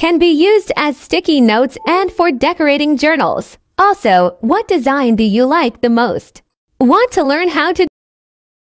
can be used as sticky notes and for decorating journals. Also, what design do you like the most? Want to learn how to